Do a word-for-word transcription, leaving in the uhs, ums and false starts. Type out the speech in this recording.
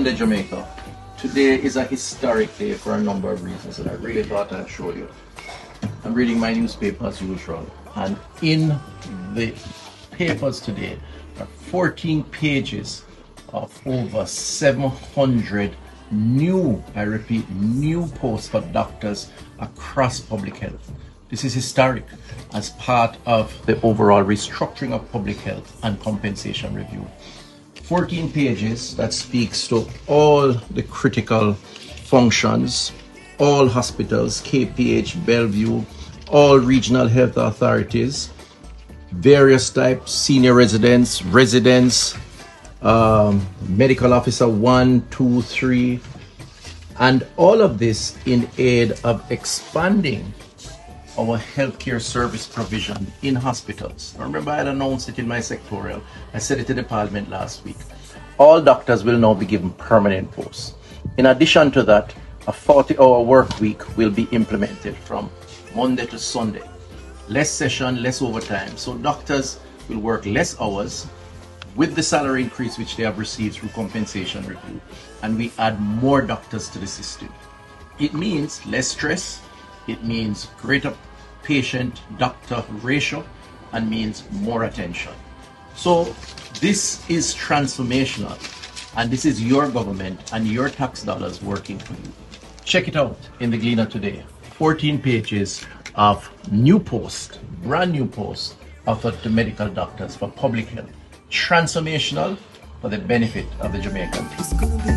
Sunday, Jamaica. Today is a historic day for a number of reasons that I really thought I'd show you. I'm reading my newspaper as usual, and in the papers today are fourteen pages of over seven hundred new, I repeat, new posts for doctors across public health. This is historic as part of the overall restructuring of public health and compensation review. fourteen pages that speaks to all the critical functions, all hospitals, K P H, Bellevue, all regional health authorities, various types, senior residents, residents, um, medical officer one, two, three, and all of this in aid of expanding our healthcare service provision in hospitals. Remember, I had announced it in my sectorial. I said it in the Parliament last week. All doctors will now be given permanent posts. In addition to that, a forty hour work week will be implemented from Monday to Sunday. Less session, less overtime. So doctors will work less hours with the salary increase which they have received through compensation review. And we add more doctors to the system. It means less stress. It means greater patient-doctor ratio and means more attention. So this is transformational, and this is your government and your tax dollars working for you. Check it out in the Gleaner today. fourteen pages of new posts, brand new posts offered to medical doctors for public health. Transformational for the benefit of the Jamaican people.